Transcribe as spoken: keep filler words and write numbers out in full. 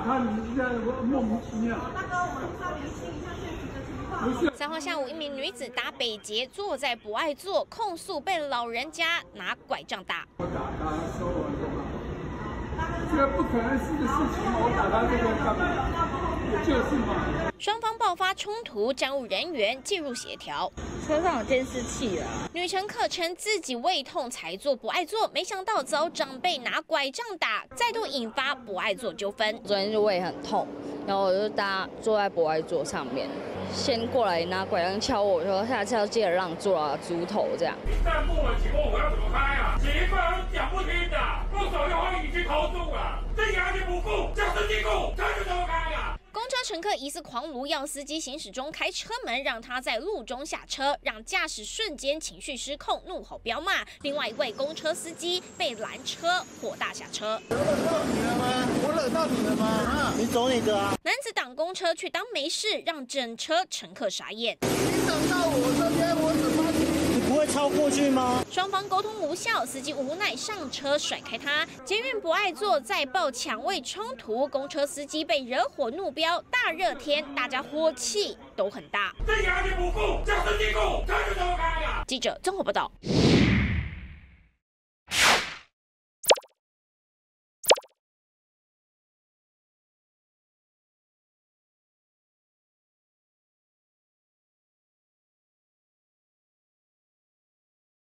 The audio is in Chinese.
他，你这样莫名其妙。 大哥，我们是要厘清一下现实的情况。 三号下午，一名女子打北捷，坐在不爱坐，控诉被老人家拿拐杖打。 我打他，说我什么？这个不可能是的事情，我打他这个干嘛？就是嘛。 双方爆发冲突，站务人员介入协调。 车上有监视器啊。 女乘客称自己胃痛才坐不爱坐，没想到遭长辈拿拐杖打，再度引发不爱坐纠纷。 昨天就胃很痛，然后我就搭坐在不爱座上面，先过来拿拐杖敲我，说下次要记得让座啊，猪头这样。 你再不稳，请问我要怎么开啊？奇怪，讲不听的，不手又会已经投诉了，这牙签不顾，叫司机顾，车就怎么开啊？ 公车乘客疑似狂怒，要司机行驶中开车门，让他在路中下车，让驾驶瞬间情绪失控，怒吼飙骂。另外一位公车司机被拦车，火大下车。 我惹到你了吗？我惹到你了吗？啊，你走你的啊！ 男子挡公车却当没事，让整车乘客傻眼。 你挡到我这边，我怎么？你不会超过去吗？ 双方沟通无效，司机无奈上车甩开他。捷运不爱坐，再爆抢位冲突，公车司机被惹火怒飙。大热天，大家火气都很大。 这牙签不顾，叫司机顾，车就怎么开啊？ 记者综合报道。